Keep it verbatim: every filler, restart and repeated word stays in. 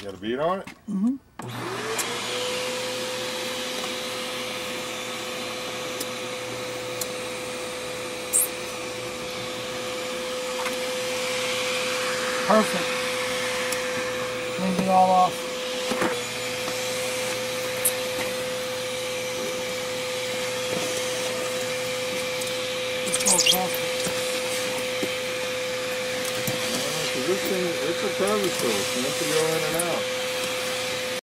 Got a bead on it? Mm-hmm. Perfect. Cleaned it all off. It's all plastic. This thing, it's a curvature. It's meant to go in and out.